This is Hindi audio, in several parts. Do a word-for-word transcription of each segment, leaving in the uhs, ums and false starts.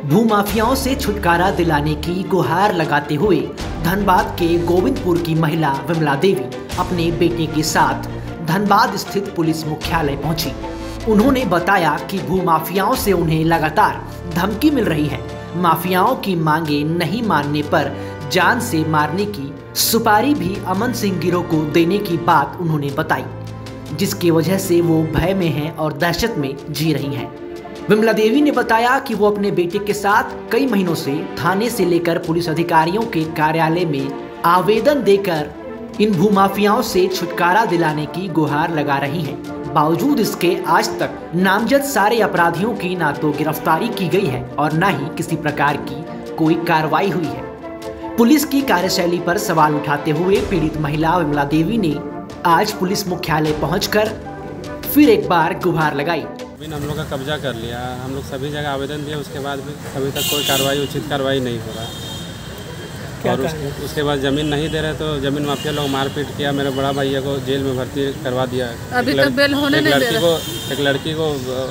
भूमाफियाओं से छुटकारा दिलाने की गुहार लगाते हुए धनबाद के गोविंदपुर की महिला विमला देवी अपने बेटे के साथ धनबाद स्थित पुलिस मुख्यालय पहुंची। उन्होंने बताया कि भूमाफियाओं से उन्हें लगातार धमकी मिल रही है। माफियाओं की मांगे नहीं मानने पर जान से मारने की सुपारी भी अमन सिंह गिरोह को देने की बात उन्होंने बताई, जिसकी वजह से वो भय में हैं और दहशत में जी रही हैं। विमला देवी ने बताया कि वो अपने बेटे के साथ कई महीनों से थाने से लेकर पुलिस अधिकारियों के कार्यालय में आवेदन देकर इन भूमाफियाओं से छुटकारा दिलाने की गुहार लगा रही हैं। बावजूद इसके आज तक नामजद सारे अपराधियों की ना तो गिरफ्तारी की गई है और न ही किसी प्रकार की कोई कार्रवाई हुई है। पुलिस की कार्यशैली पर सवाल उठाते हुए पीड़ित महिला विमला देवी ने आज पुलिस मुख्यालय पहुंचकर फिर एक बार गुहार लगाई। अभी हम लोग का कब्जा कर लिया, हम लोग सभी जगह आवेदन दिए, उसके बाद भी अभी तक कोई कार्रवाई उचित कार्रवाई नहीं हो रहा। और उस, उसके बाद ज़मीन नहीं दे रहे तो ज़मीन माफिया लोग मारपीट किया, मेरे बड़ा भैया को जेल में भर्ती करवा दिया। अभी तक बेल होने नहीं दे रहा। को एक लड़की को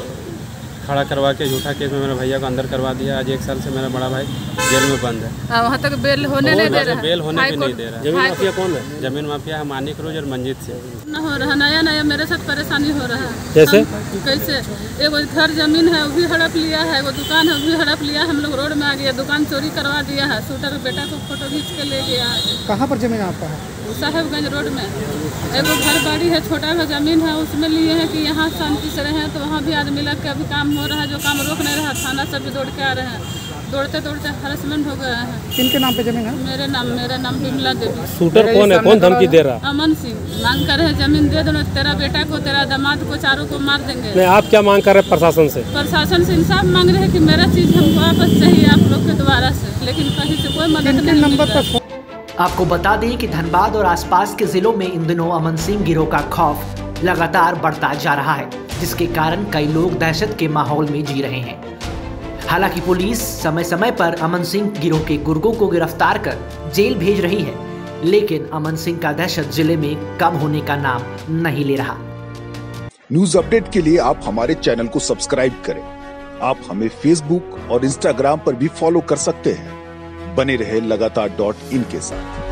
खड़ा करवा के झूठा केस में मेरे भैया को अंदर करवा दिया। आज एक साल से मेरा बड़ा भाई जेल में बंद है। वहाँ तक बेल होने नहीं दे रहा। बेल होने भी नहीं दे रहा। जमीन माफिया कौन है? जमीन माफिया है मानिक रोज और मंजीत से न हो रहा। नया नया मेरे साथ परेशानी हो रहा है। कैसे कैसे एगो घर जमीन है वो भी हड़प लिया है, एगो दुकान है वो भी हड़प लिया। हम लोग रोड में आ गया, दुकान चोरी करवा दिया है। शूटर बेटा को फोटो खींच के ले गया। कहाँ पर जमीन आपका है? साहेबगंज रोड में एगो घर बाड़ी है, छोटा सा जमीन है, उसमें लिए हैं कि यहाँ शांति से रहें। तो वहाँ भी आदमी लग के अभी काम हो रहा है, जो काम रोक नहीं रहा। थाना से भी दौड़ के आ रहे हैं, दौड़ते दौड़ते हरासमेंट हो गया है। किनके नाम पे जमीन है? मेरे नाम मेरा नाम विमला देवी। शूटर कौन है? कौन धमकी दे रहा? अमन सिंह मांग कर रहे जमीन दे दो, तेरा बेटा को, तेरा दामाद को, चारों को मार देंगे। नहीं, आप क्या मांग कर रहे हैं प्रशासन से? प्रशासन से इंसाफ मांग रहे हैं कि मेरा चीज हमको वापस चाहिए आप लोग के द्वारा से, लेकिन कहीं से कोई मदद नहीं मिल रहा। आपको बता दें कि धनबाद और आसपास के जिलों में इन दिनों अमन सिंह गिरोह का खौफ लगातार बढ़ता जा रहा है, जिसके कारण कई लोग दहशत के माहौल में जी रहे हैं। हालांकि पुलिस समय समय पर अमन सिंह गिरोह के गुर्गों को गिरफ्तार कर जेल भेज रही है, लेकिन अमन सिंह का दहशत जिले में कम होने का नाम नहीं ले रहा। न्यूज अपडेट के लिए आप हमारे चैनल को सब्सक्राइब करें। आप हमें फेसबुक और इंस्टाग्राम पर भी फॉलो कर सकते हैं। बने रहे लगातार डॉट इन के साथ।